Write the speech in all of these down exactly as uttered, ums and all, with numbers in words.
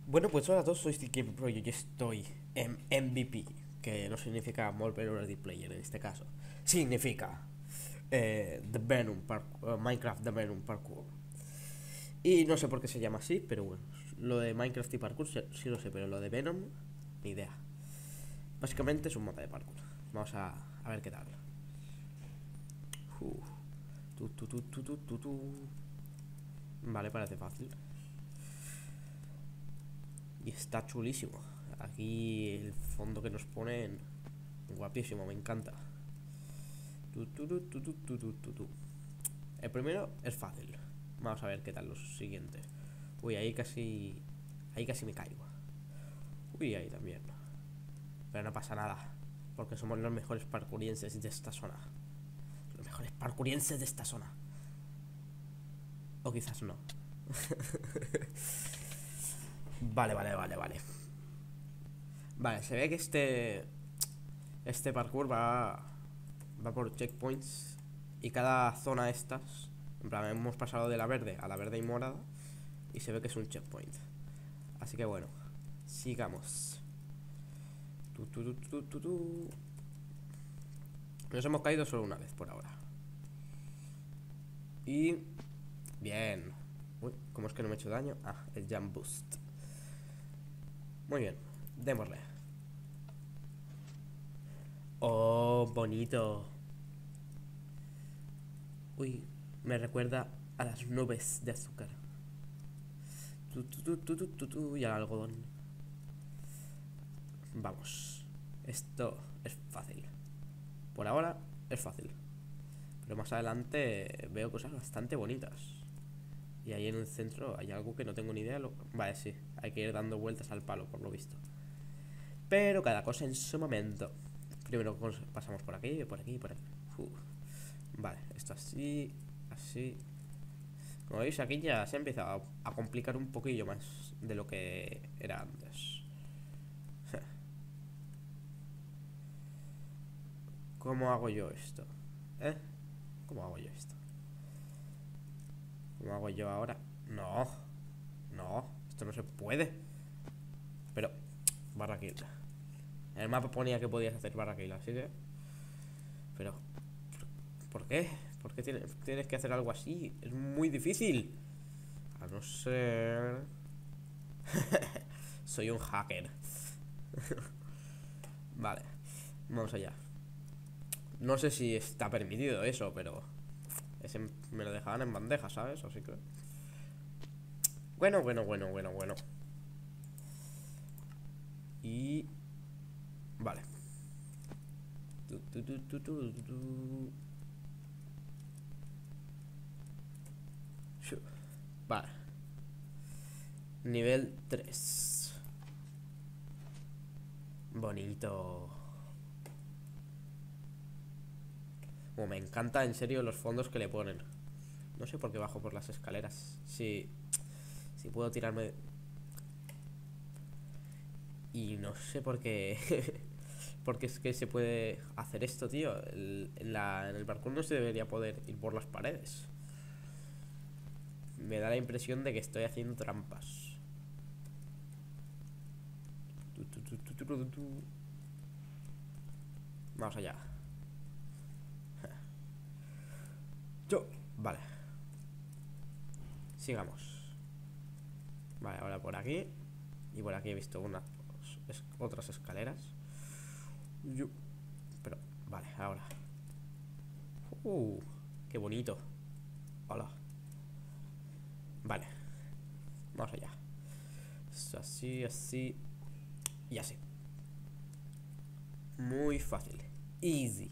Bueno, pues hola a todos, soy Steve Game Pro y hoy estoy en M V P, que no significa More Ready Player en este caso. Significa eh, The Venom Parkour, Minecraft The Venom Parkour. Y no sé por qué se llama así, pero bueno, lo de Minecraft y Parkour sí, sí lo sé, pero lo de Venom, ni idea. Básicamente es un mapa de parkour. Vamos a, a ver qué tal. Uf. Tu, tu, tu, tu, tu, tu, tu. Vale, parece fácil. Y está chulísimo. Aquí el fondo que nos ponen, guapísimo, me encanta. Tu, tu, tu, tu, tu, tu, tu, tu. El primero es fácil. Vamos a ver qué tal los siguientes. Uy, ahí casi. Ahí casi me caigo. Uy, ahí también. Pero no pasa nada, porque somos los mejores parkourienses de esta zona. Los mejores parkourienses de esta zona. O quizás no. Vale, vale, vale, vale. Vale, se ve que este. Este parkour va. Va por checkpoints. Y cada zona de estas. En plan, hemos pasado de la verde a la verde y morada. Y se ve que es un checkpoint. Así que bueno, sigamos. Tu, tu, tu, tu, tu, tu. Nos hemos caído solo una vez por ahora. Y. Bien. Uy, ¿cómo es que no me he hecho daño? Ah, el jump boost. Muy bien, démosle. Oh, bonito. Uy, me recuerda a las nubes de azúcar. Tu, tu, tu, tu, tu, tu, tu, y al algodón. Vamos. Esto es fácil. Por ahora es fácil. Pero más adelante veo cosas bastante bonitas. Y ahí en el centro hay algo que no tengo ni idea. Lo... Vale, sí. Hay que ir dando vueltas al palo, por lo visto. Pero cada cosa en su momento. Primero pasamos por aquí, por aquí, por aquí. Uf. Vale, esto así, así. Como veis, aquí ya se empieza a, a complicar un poquillo más de lo que era antes. ¿Cómo hago yo esto? ¿Eh? ¿Cómo hago yo esto? ¿Cómo hago yo ahora? No, no, esto no se puede. Pero, barra kill. En el mapa ponía que podías hacer barra kill, así que... Pero, ¿por qué? ¿Por qué tienes, tienes que hacer algo así? Es muy difícil. A no ser... Soy un hacker. Vale, vamos allá. No sé si está permitido eso, pero... Ese me lo dejaban en bandeja, ¿sabes? Así que... Bueno, bueno, bueno, bueno, bueno. Y... Vale. Tu, tu, tu, tu, tu, tu. Vale. Nivel tres. Bonito. Oh, me encanta en serio los fondos que le ponen. No sé por qué bajo por las escaleras. Si, si puedo tirarme... Y no sé por qué... Porque es que se puede hacer esto, tío. El, en, la, en el parkour no se debería poder ir por las paredes. Me da la impresión de que estoy haciendo trampas. Tu, tu, tu, tu, tu, tu. Vamos allá. Yo. Vale. Sigamos. Vale, ahora por aquí. Y por aquí he visto unas es, otras escaleras. Yo. Pero, vale, ahora. Uh, qué bonito. Hola. Vale. Vamos allá. Así, así. Y así. Muy fácil. Easy.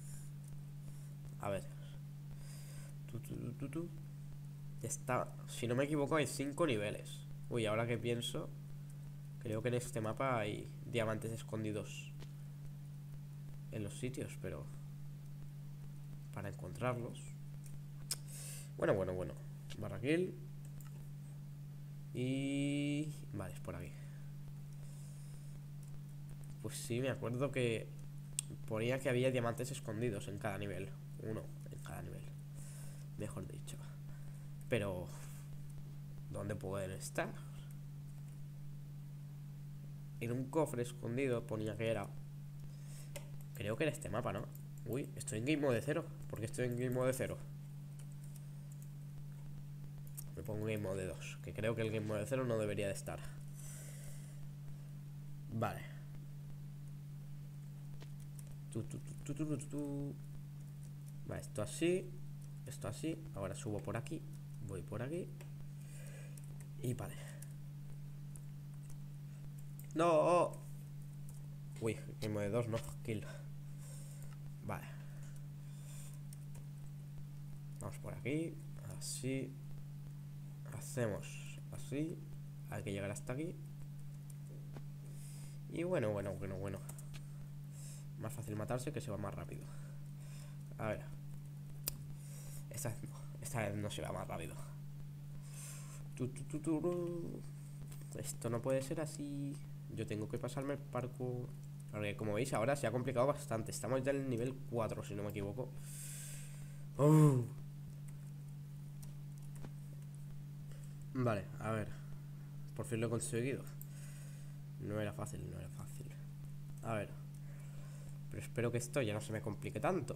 A ver. Tu, tu, tu, tu, tu. Está, si no me equivoco, hay cinco niveles. Uy, ahora que pienso, creo que en este mapa hay diamantes escondidos en los sitios, pero para encontrarlos. Bueno, bueno, bueno. Barra kill. Y... Vale, es por aquí. Pues sí, me acuerdo que ponía que había diamantes escondidos en cada nivel. Uno en cada nivel, mejor dicho. Pero... ¿dónde pueden estar? en un cofre escondido ponía que era. Creo que era este mapa, ¿no? Uy, estoy en game mode cero. ¿Por qué estoy en game mode cero? Me pongo game mode dos, que creo que el game mode cero no debería de estar. Vale. Tu, tu, tu, tu, tu, tu, tu. Vale, esto así. Esto así. Ahora subo por aquí. Voy por aquí. Y vale. ¡No! Uy, game mode dos, no. Kill. Vale. Vamos por aquí. Así. Hacemos así. Hay que llegar hasta aquí. Y bueno, bueno, bueno, bueno. Más fácil matarse, que se va más rápido. A ver. Esta vez no. Esta vez no se va más rápido. Tu, tu, tu, tu. Esto no puede ser así. Yo tengo que pasarme el parkour. Porque como veis ahora se ha complicado bastante. Estamos ya en el nivel cuatro, si no me equivoco. uh. Vale, a ver. Por fin lo he conseguido. No era fácil, no era fácil. A ver. Pero espero que esto ya no se me complique tanto.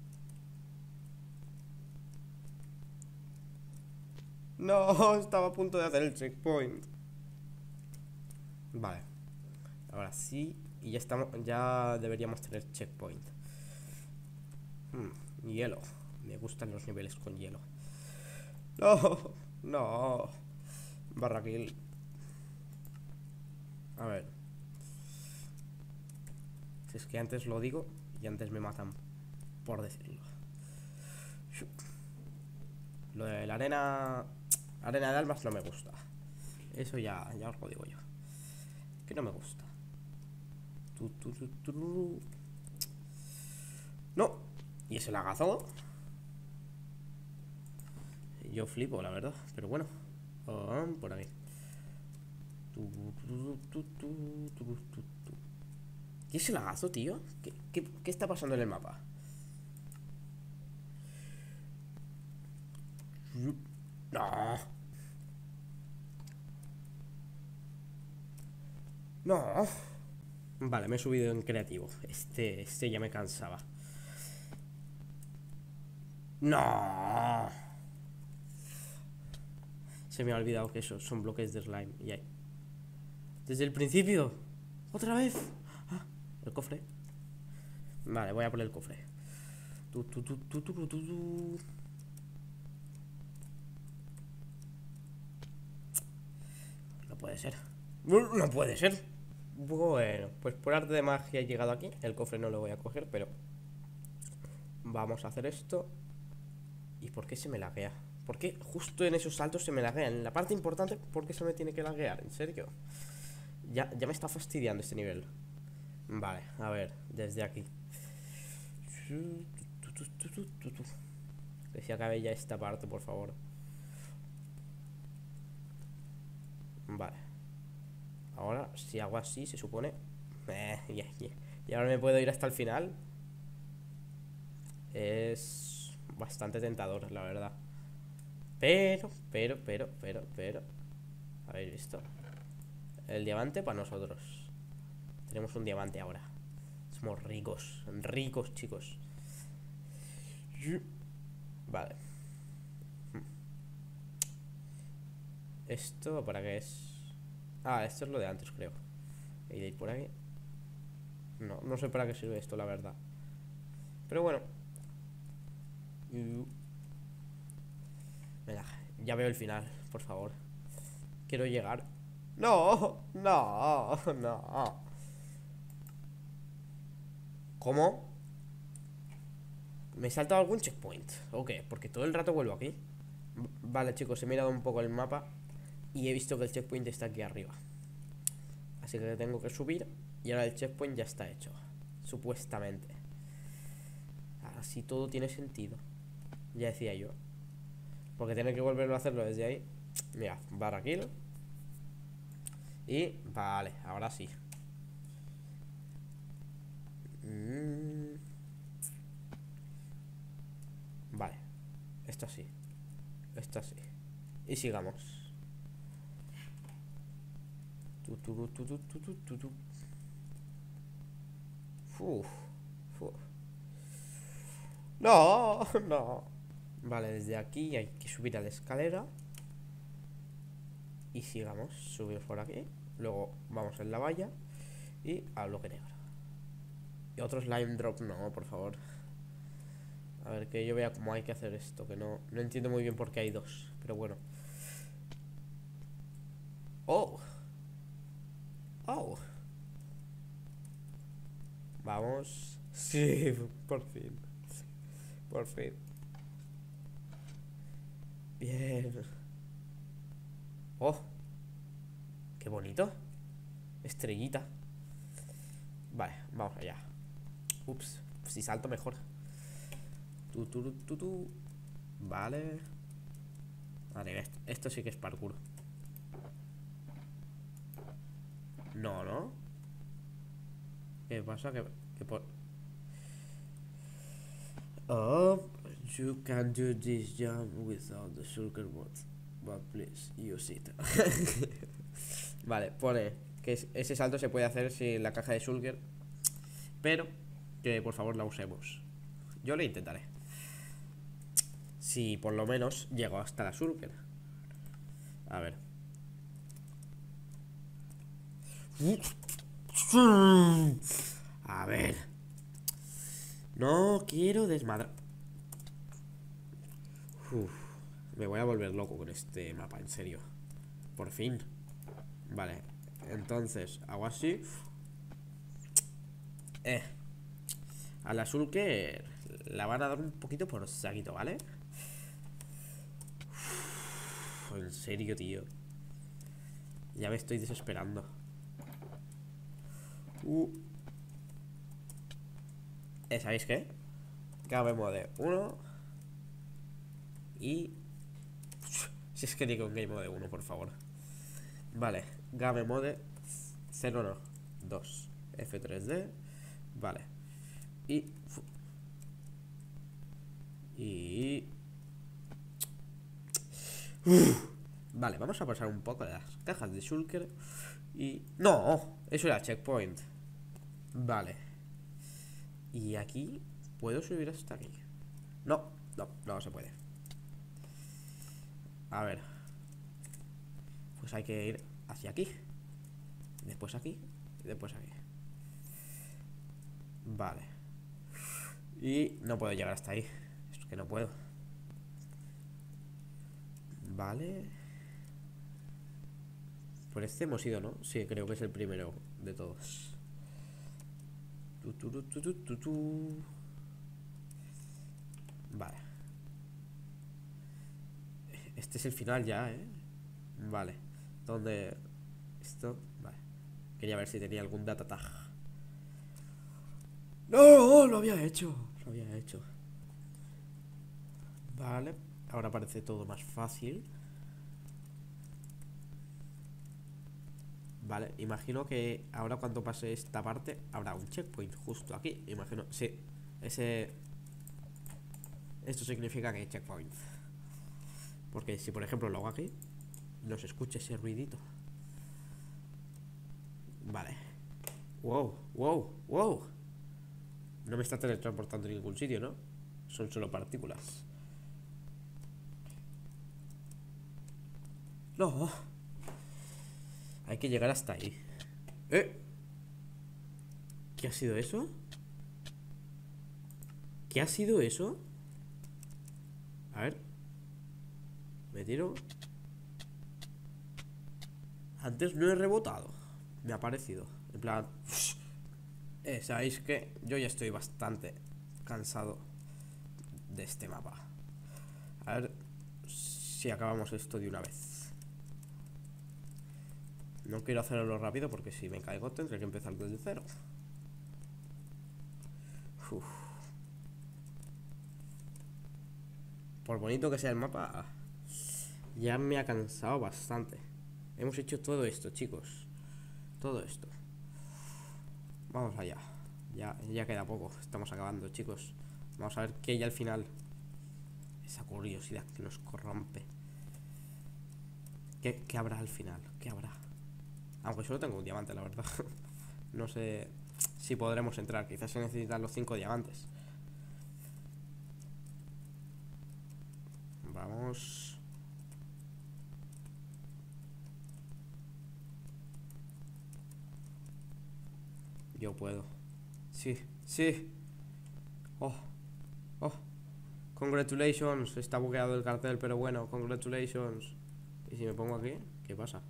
No, estaba a punto de hacer el checkpoint. Vale. Ahora sí. Y ya estamos. Ya deberíamos tener checkpoint. hmm, Hielo. Me gustan los niveles con hielo. No, no. Barra kill. A ver. Si es que antes lo digo y antes me matan por decirlo. Lo de la arena. Arena de almas no me gusta. Eso ya, ya os lo digo yo. Que no me gusta. Tu, tu, tu, tu. No. ¿Y ese lagazo? Yo flipo, la verdad. Pero bueno. Oh, por aquí. Tu, tu, tu, tu, tu, tu, tu. ¿Qué es el lagazo, tío? ¿Qué, qué, ¿Qué está pasando en el mapa? No. No. Vale, me he subido en creativo. Este, este ya me cansaba. No. Se me ha olvidado que esos son bloques de slime. Y ahí. Desde el principio. Otra vez. Ah, el cofre. Vale, voy a por el cofre. Tu, tu, tu, tu, tu, tu, tu. No puede ser. No puede ser. Bueno, pues por arte de magia he llegado aquí. El cofre no lo voy a coger, pero vamos a hacer esto. ¿Y por qué se me laguea? ¿Por qué justo en esos saltos se me laguean? En la parte importante, ¿por qué se me tiene que laguear? ¿En serio? Ya, ya me está fastidiando este nivel. Vale, a ver, desde aquí. Que se acabe ya esta parte, por favor. Vale. Ahora, si hago así, se supone... Eh, yeah, yeah. Y ahora me puedo ir hasta el final. Es bastante tentador, la verdad. Pero, pero, pero, pero, pero ¿habéis visto? El diamante para nosotros. Tenemos un diamante ahora. Somos ricos, ricos, chicos. Vale. ¿Esto para qué es? Ah, esto es lo de antes, creo. ¿Y de ir por aquí? No, no sé para qué sirve esto, la verdad. Pero bueno. Venga, ya veo el final, por favor. Quiero llegar. No, no, no. ¿Cómo? ¿Me he saltado algún checkpoint? ¿O qué? Porque todo el rato vuelvo aquí. Vale, chicos, he mirado un poco el mapa y he visto que el checkpoint está aquí arriba. Así que tengo que subir. Y ahora el checkpoint ya está hecho, supuestamente. Así todo tiene sentido. Ya decía yo. Porque tener que volverlo a hacerlo desde ahí. Mira, barra kill. Y vale, ahora sí. mm. Vale. Esto sí. Esto sí. Y sigamos. Tu, tu, tu, tu, tu, tu, tu, tu. Uf, uf. No, no. Vale, desde aquí hay que subir a la escalera. Y sigamos, subir por aquí. Luego vamos en la valla. Y al bloque negro. Y otro slime drop, no, por favor. A ver, que yo vea cómo hay que hacer esto. Que no, no entiendo muy bien por qué hay dos. Pero bueno. Oh. Oh. Vamos. Sí, por fin. Por fin. Bien. Oh. Qué bonito. Estrellita. Vale, vamos allá. Ups, si salto mejor. Tu, tu, tu, tu. Vale. Vale, esto, esto sí que es parkour. No, ¿no? ¿Qué pasa? Que, que por... Oh, you can do this jump without the shulker bot. But please, use it. Vale, pone que ese salto se puede hacer sin la caja de shulker, pero que por favor la usemos. Yo lo intentaré. Si por lo menos llego hasta la shulker. A ver. A ver. No quiero desmadrar. Uf, me voy a volver loco con este mapa, en serio. Por fin. Vale, entonces hago así. Eh A la shulker la van a dar un poquito por saquito, ¿vale? Uf, en serio, tío. Ya me estoy desesperando. Uh. Eh, ¿Sabéis qué? Game mode uno. Y... Si es que digo un game mode uno, por favor. Vale, game mode cero no, dos. F tres D. Vale. Y... Y... Uf. Vale, vamos a pasar un poco de las cajas de shulker. Y... ¡No! Eso era checkpoint. Vale. Y aquí... ¿Puedo subir hasta aquí? No, no, no se puede. A ver. Pues hay que ir hacia aquí. Después aquí. Y después aquí. Vale. Y no puedo llegar hasta ahí. Es que no puedo. Vale. Por este hemos ido, ¿no? Sí, creo que es el primero de todos. Tu, tu, tu, tu, tu, tu. Vale. Este es el final ya, ¿eh? Vale. ¿Dónde? Esto, vale. Quería ver si tenía algún data tag. ¡No! Lo había hecho. Lo había hecho. Vale. Ahora parece todo más fácil. Vale, imagino que ahora cuando pase esta parte habrá un checkpoint justo aquí. Imagino, sí. Ese... Esto significa que hay checkpoint. Porque si por ejemplo lo hago aquí, no se escucha ese ruidito. Vale. Wow, wow, wow. No me está teletransportando en ningún sitio, ¿no? Son solo partículas. No. Hay que llegar hasta ahí. ¿Eh? ¿Qué ha sido eso? ¿Qué ha sido eso? A ver. Me tiro. Antes no he rebotado. Me ha parecido. En plan... Eh, sabéis que yo ya estoy bastante cansado de este mapa. A ver si acabamos esto de una vez. No quiero hacerlo rápido porque si me caigo tendré que empezar desde cero. Uf. Por bonito que sea el mapa, ya me ha cansado bastante. Hemos hecho todo esto, chicos. Todo esto. Vamos allá. Ya, ya queda poco. Estamos acabando, chicos. Vamos a ver qué hay al final. Esa curiosidad que nos corrompe. ¿Qué, qué habrá al final? ¿Qué habrá? Aunque solo tengo un diamante, la verdad. No sé si podremos entrar. Quizás se necesitan los cinco diamantes. Vamos. Yo puedo. Sí, sí. Oh, oh. Congratulations. Está bugueado el cartel, pero bueno, congratulations. ¿Y si me pongo aquí? ¿Qué pasa?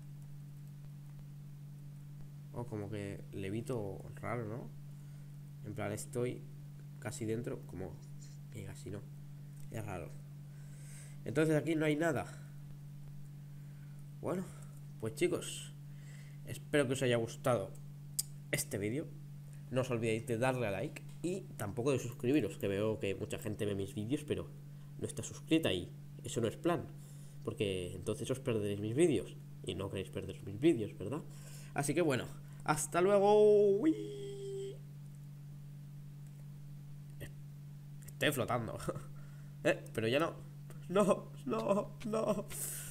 Oh, como que levito raro, ¿no? En plan, estoy casi dentro. Como que casi no. Es raro. Entonces aquí no hay nada. Bueno, pues chicos, espero que os haya gustado este vídeo. No os olvidéis de darle a like y tampoco de suscribiros, que veo que mucha gente ve mis vídeos pero no está suscrita y eso no es plan, porque entonces os perderéis mis vídeos y no queréis perder mis vídeos, ¿verdad? Así que bueno, hasta luego. Uy. Estoy flotando. eh, pero ya no. No, no, no.